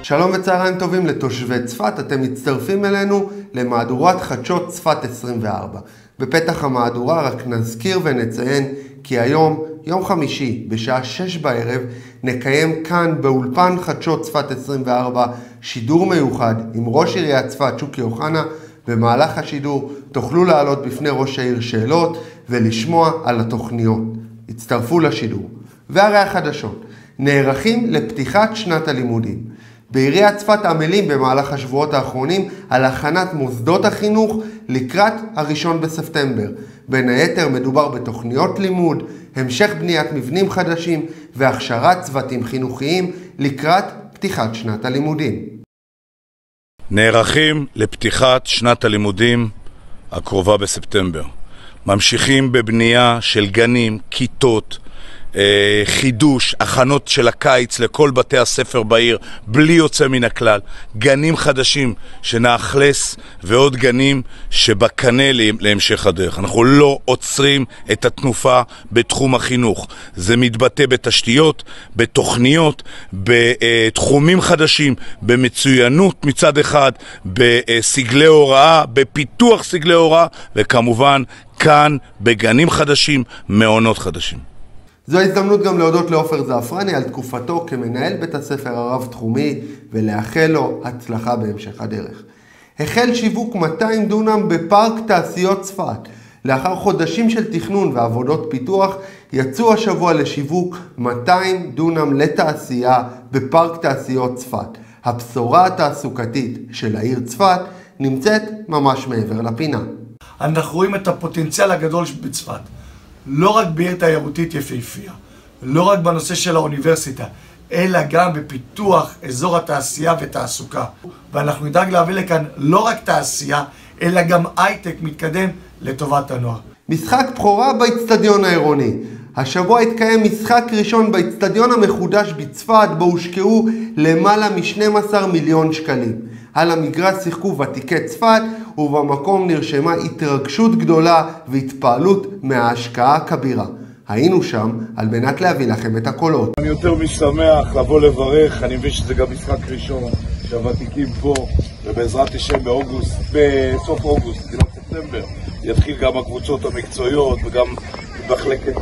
שלום וצהריים טובים לתושבי צפת, אתם מצטרפים אלינו למהדורת חדשות צפת 24. בפתח המהדורה רק נזכיר ונציין כי היום, יום חמישי, בשעה 6 בערב, נקיים כאן באולפן חדשות צפת 24 שידור מיוחד עם ראש עיריית צפת שוקי אוחנה. במהלך השידור תוכלו לעלות בפני ראש העיר שאלות ולשמוע על התוכניות. הצטרפו לשידור. והרי החדשות, נערכים לפתיחת שנת הלימודים. בעיריית צפת עמלים במהלך השבועות האחרונים על הכנת מוסדות החינוך לקראת הראשון בספטמבר. בין היתר מדובר בתוכניות לימוד, המשך בניית מבנים חדשים והכשרת צוותים חינוכיים לקראת פתיחת שנת הלימודים. נערכים לפתיחת שנת הלימודים הקרובה בספטמבר. ממשיכים בבנייה של גנים, כיתות, חידוש, הכנות של הקיץ לכל בתי הספר בעיר בלי יוצא מן הכלל, גנים חדשים שנאכלס ועוד גנים שבקנה להמשך הדרך. אנחנו לא עוצרים את התנופה בתחום החינוך. זה מתבטא בתשתיות, בתוכניות, בתחומים חדשים, במצוינות מצד אחד, בסגלי הוראה, בפיתוח סגלי הוראה, וכמובן כאן בגנים חדשים, מעונות חדשים. זו ההזדמנות גם להודות לעופר זעפרני על תקופתו כמנהל בית הספר הרב-תחומי ולאחל לו הצלחה בהמשך הדרך. החל שיווק 200 דונם בפארק תעשיות צפת. לאחר חודשים של תכנון ועבודות פיתוח יצאו השבוע לשיווק 200 דונם לתעשייה בפארק תעשיות צפת. הבשורה התעסוקתית של העיר צפת נמצאת ממש מעבר לפינה. אנחנו רואים את הפוטנציאל הגדול בצפת. לא רק בעיר תיירותית יפהפייה, לא רק בנושא של האוניברסיטה, אלא גם בפיתוח אזור התעשייה ותעסוקה. ואנחנו נדאג להביא לכאן לא רק תעשייה, אלא גם הייטק מתקדם לטובת הנוער. משחק בחורה באצטדיון העירוני. השבוע התקיים משחק ראשון באצטדיון המחודש בצפת, בו הושקעו למעלה מ-12 מיליון שקלים. על המגרש שיחקו ותיקי צפת, ובמקום נרשמה התרגשות גדולה והתפעלות מההשקעה הכבירה. היינו שם על מנת להביא לכם את הקולות. אני יותר משמח לבוא לברך, אני מבין שזה גם משחק ראשון שהוותיקים פה, ובעזרת השם בסוף אוגוסט, תחילת ספטמבר, יתחיל גם הקבוצות המקצועיות וגם מחלקת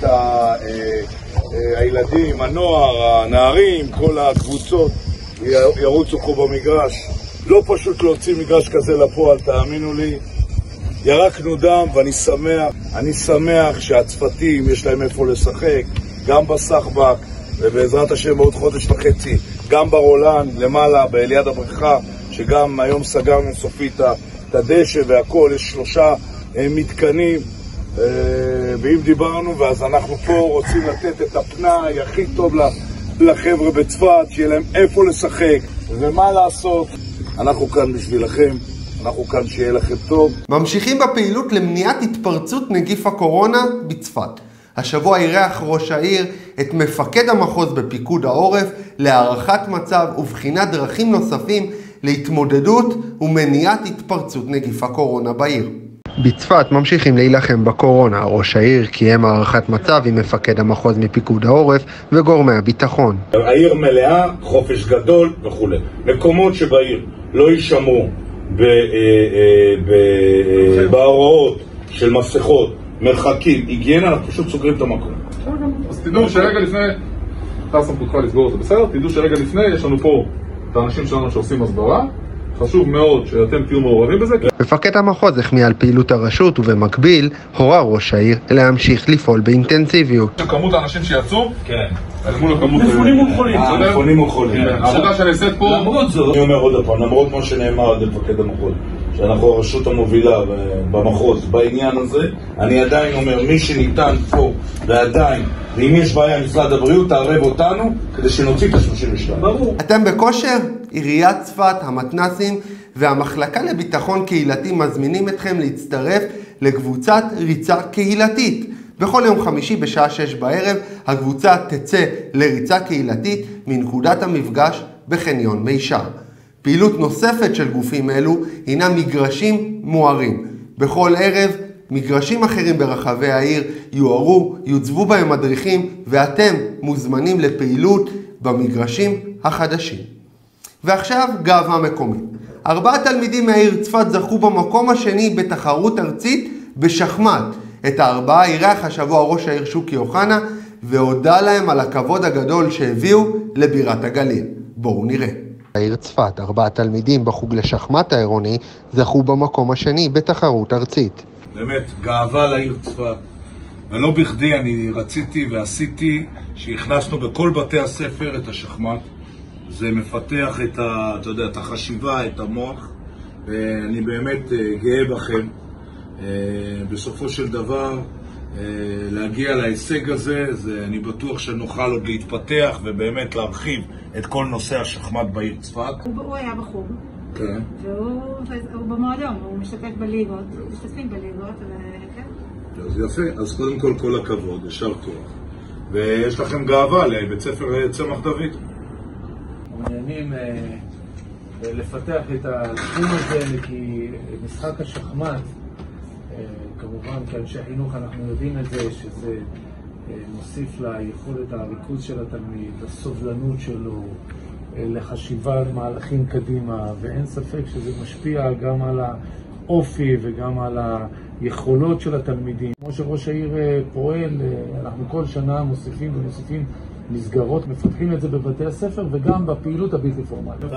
הילדים, הנוער, הנערים, כל הקבוצות ירוצו פה במגרש. לא פשוט להוציא מגרש כזה לפועל, תאמינו לי. ירקנו דם ואני שמח שהצפתים יש להם איפה לשחק, גם בסחבק, ובעזרת השם בעוד חודש וחצי, גם ברולן, למעלה, ליד הבריכה, שגם היום סגרנו סופית את הדשא והכל, יש 3 מתקנים, ואם דיברנו, ואז אנחנו פה רוצים לתת את הפנאי הכי טוב לחבר'ה בצפת, שיהיה להם איפה לשחק, ומה לעשות. אנחנו כאן בשבילכם, אנחנו כאן שיהיה לכם טוב. ממשיכים בפעילות למניעת התפרצות נגיף הקורונה בצפת. השבוע אירח ראש העיר את מפקד המחוז בפיקוד העורף להערכת מצב ובחינת דרכים נוספים להתמודדות ומניעת התפרצות נגיף הקורונה בעיר. בצפת ממשיכים להילחם בקורונה. ראש העיר קיים הערכת מצב עם מפקד המחוז מפיקוד העורף וגורמי הביטחון. העיר מלאה, חופש גדול וכו'. מקומות שבעיר לא יישמרו בהוראות של מסכות, מרחקים, היגיינה, אנחנו פשוט סוגרים את המקום. אז תדעו שרגע לפני, אתה סמכותך לסגור את זה, בסדר? תדעו שרגע לפני יש לנו פה את האנשים שלנו שעושים הסברה. חשוב מאוד שאתם תהיו מעורבים בזה. מפקד המחוז החמיא על פעילות הרשות, ובמקביל הורה ראש העיר להמשיך לפעול באינטנסיביות. כמות האנשים שיצאו? כן. מול הכמות... מפונים וחולים. העבודה שנעשית פה... למרות זאת, אני אומר עוד פעם, למרות מה שנאמר על מפקד המחוז, שאנחנו הרשות המובילה במחוז בעניין הזה, אני עדיין אומר, מי שניתן פה ועדיין, ואם יש בעיה עם משרד הבריאות, תערב אותנו כדי שנוציא את ה-32. ברור. אתם בכושר? עיריית צפת, המתנ"סים והמחלקה לביטחון קהילתי מזמינים אתכם להצטרף לקבוצת ריצה קהילתית. בכל יום חמישי בשעה 6 בערב הקבוצה תצא לריצה קהילתית מנקודת המפגש בחניון מישר. פעילות נוספת של גופים אלו הינה מגרשים מוארים. בכל ערב מגרשים אחרים ברחבי העיר יוארו, יוצבו בהם מדריכים, ואתם מוזמנים לפעילות במגרשים החדשים. ועכשיו גאווה מקומית. 4 תלמידים מהעיר צפת זכו במקום השני בתחרות ארצית בשחמט. את ה4 אירח השבוע ראש העיר שוקי אוחנה והודה להם על הכבוד הגדול שהביאו לבירת הגליל. בואו נראה. בעיר צפת 4 תלמידים בחוג לשחמט העירוני זכו במקום השני בתחרות ארצית. באמת גאווה לעיר צפת. ולא בכדי אני רציתי ועשיתי שהכנסנו בכל בתי הספר את השחמט. זה מפתח את החשיבה, את המוח, ואני באמת גאה בכם. בסופו של דבר, להגיע להישג הזה, אני בטוח שנוכל עוד להתפתח ובאמת להרחיב את כל נושא השחמט בעיר צפת. הוא היה בחוג, כן. והוא במועדון, הוא משתתפים בליגות, כן. אז יפה, אז קודם כל הכבוד, ישר כוח. ויש לכם גאווה לבית ספר צמח דוד. מעוניינים לפתח את התחום הזה, כי משחק השחמט, כמובן כאנשי חינוך אנחנו יודעים את זה, שזה מוסיף ליכולת הריכוז של התלמיד, הסובלנות שלו, לחשיבת מהלכים קדימה, ואין ספק שזה משפיע גם על האופי וגם על היכולות של התלמידים. כמו שראש העיר פועל, אנחנו כל שנה מוסיפים מסגרות, מפתחים את זה בבתי הספר וגם בפעילות הבלתי פורמלית.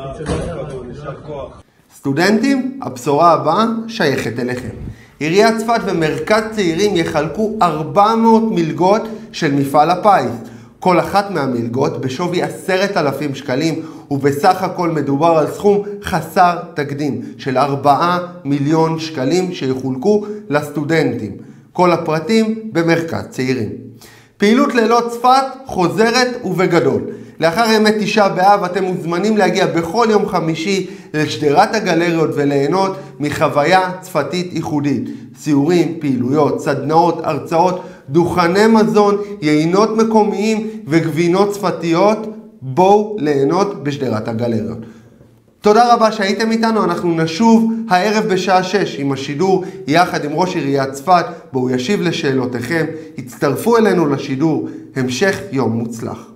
סטודנטים, הבשורה הבאה שייכת אליכם. עיריית צפת ומרכז צעירים יחלקו 400 מלגות של מפעל הפיס. כל אחת מהמלגות בשווי 10,000 שקלים, ובסך הכל מדובר על סכום חסר תקדים של 4 מיליון שקלים שיחולקו לסטודנטים. כל הפרטים במרכז צעירים. פעילות לילות צפת חוזרת ובגדול. לאחר ימי 9 באב אתם מוזמנים להגיע בכל יום חמישי לשדרת הגלריות וליהנות מחוויה צפתית ייחודית. סיורים, פעילויות, סדנאות, הרצאות, דוכני מזון, יינות מקומיים וגבינות צפתיות. בואו ליהנות בשדרת הגלריות. תודה רבה שהייתם איתנו, אנחנו נשוב הערב בשעה 6 עם השידור יחד עם ראש עיריית צפת, בו הוא ישיב לשאלותיכם. הצטרפו אלינו לשידור, המשך יום מוצלח.